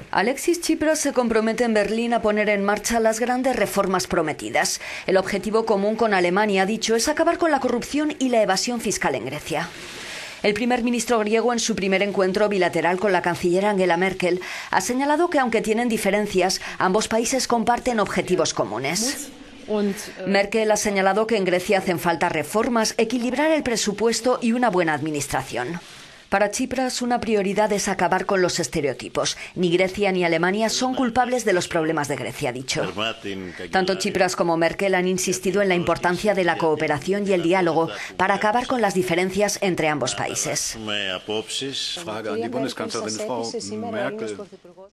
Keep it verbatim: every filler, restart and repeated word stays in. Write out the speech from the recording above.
Alexis Tsipras se compromete en Berlín a poner en marcha las grandes reformas prometidas. El objetivo común con Alemania, ha dicho, es acabar con la corrupción y la evasión fiscal en Grecia. El primer ministro griego, en su primer encuentro bilateral con la canciller Angela Merkel, ha señalado que, aunque tienen diferencias, ambos países comparten objetivos comunes. Merkel ha señalado que en Grecia hacen falta reformas, equilibrar el presupuesto y una buena administración. Para Tsipras, una prioridad es acabar con los estereotipos. Ni Grecia ni Alemania son culpables de los problemas de Grecia, ha dicho. Tanto Tsipras como Merkel han insistido en la importancia de la cooperación y el diálogo para acabar con las diferencias entre ambos países.